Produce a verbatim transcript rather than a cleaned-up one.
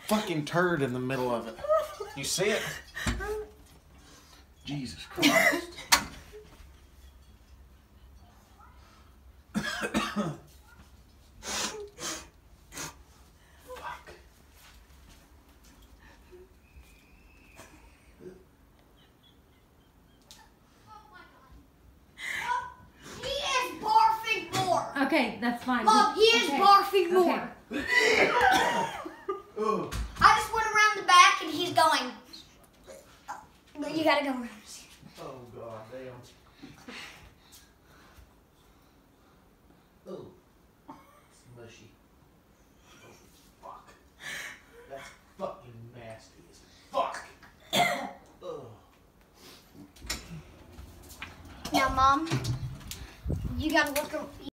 fucking turd in the middle of it. You see it? Jesus Christ. Okay, that's fine. Mom, he is okay. barfing more. Okay. I just went around the back and he's going. But you gotta go around. Oh, God damn. Oh. It's mushy. Oh, fuck. That's fucking nasty as fuck. Oh. Now, Mom, you gotta look.